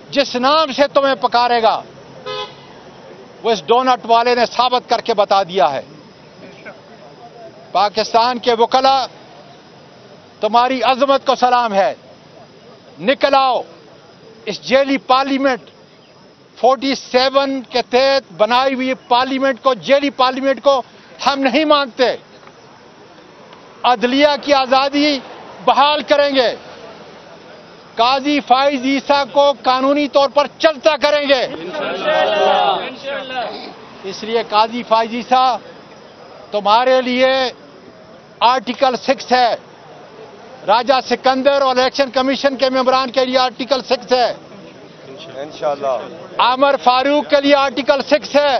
جس نام سے تمہیں پکارے گا وہ اس ڈونٹ والے نے ثابت کر کے بتا دیا ہے. پاکستان کے وکلاء تمہاری عظمت کو سلام ہے. نکل آؤ اس جیلی پارلیمنٹ 47 کے تحت بنائی ہوئی پارلیمنٹ کو, جیلی پارلیمنٹ کو ہم نہیں مانتے. عدلیہ کی آزادی بحال کریں گے. قاضی فائز عیسیٰ کو قانونی طور پر چلتا کریں گے. اس لیے قاضی فائز عیسیٰ تمہارے لیے آرٹیکل 6 ہے. راجہ سکندر اور الیکشن کمیشن کے ممبران کے لیے آرٹیکل 6 ہے. انشاءاللہ عامر فاروق کے لیے آرٹیکل 6 ہے.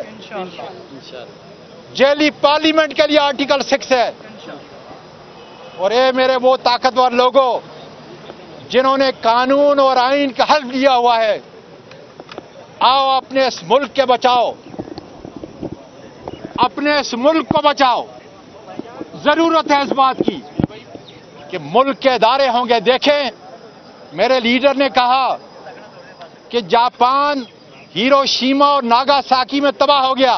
جیلی پارلیمنٹ کے لیے آرٹیکل 6 ہے. اور اے میرے وہ طاقتور لوگوں جنہوں نے قانون اور آئین کا حلف لیا ہوا ہے, آؤ اپنے اس ملک کے بچاؤ, اپنے اس ملک کو بچاؤ. ضرورت ہے اس بات کی کہ ملک کے ادارے ہوں گے. دیکھیں میرے لیڈر نے کہا کہ جاپان ہیروشیما اور ناگاساکی میں تباہ ہو گیا,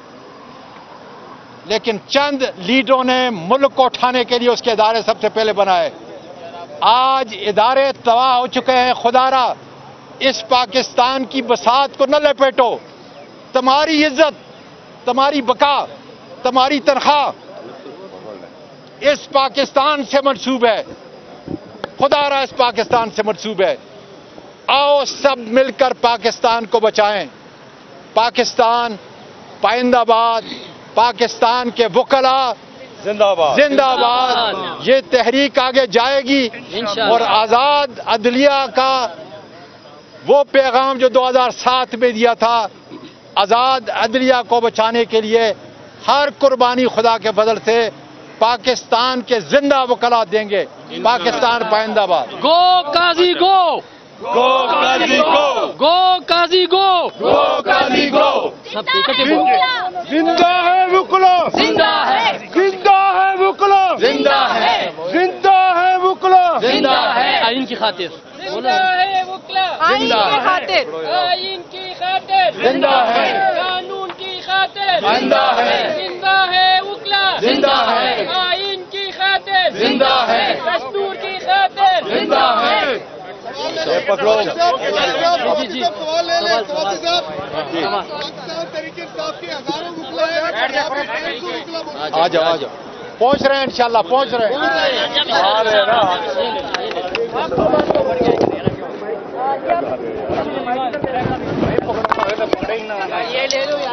لیکن چند لیڈروں نے ملک کو اٹھانے کے لیے اس کے ادارے سب سے پہلے بنائے. آج ادارے تباہ ہو چکے ہیں. خدا را اس پاکستان کی بساط کو نہ لپیٹو. تمہاری عزت, تمہاری بقا, تمہاری تنخواہ اس پاکستان سے منسوب ہے. خدا را اس پاکستان سے منسوب ہے. آؤ سب مل کر پاکستان کو بچائیں. پاکستان پائندہ باد, پاکستان کے وکلاء زندہ باد زندہ باد. یہ تحریک آگے جائے گی اور آزاد عدلیہ کا وہ پیغام جو 2007 میں دیا تھا, آزاد عدلیہ کو بچانے کے لیے ہر قربانی خدا کے فضل سے پاکستان کے زندہ وکلاء دیں گے. پاکستان پائندہ باد. گو قاضی گو, گو قاضی گو, گو قاضی گو, گو قاضی گو. سب اکٹھے بولو. زندہ ہے وکلا, زندہ ہے, زندہ ہے وکلا, زندہ ہے, زندہ ہے وکلا, زندہ ہے. آئین کی خاطر زندہ ہے وکلا, آئین کی خاطر, آئین کی خاطر, زندہ ہے, قانون کی خاطر, زندہ ہے, زندہ ہے وکلا, زندہ ہے, آئین کی خاطر, زندہ ہے, دستور کی خاطر, زندہ ہے. پکڑو. جی جی سوال لے لیں. سواتی صاحب, پاکستان تحریک انصاف کے ہزاروں وکلا ہیں. آ جاؤ آ جاؤ. پہنچ رہے ہیں انشاءاللہ, پہنچ رہے ہیں. یہ لے لو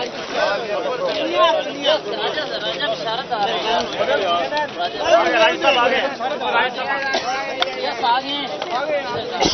یار.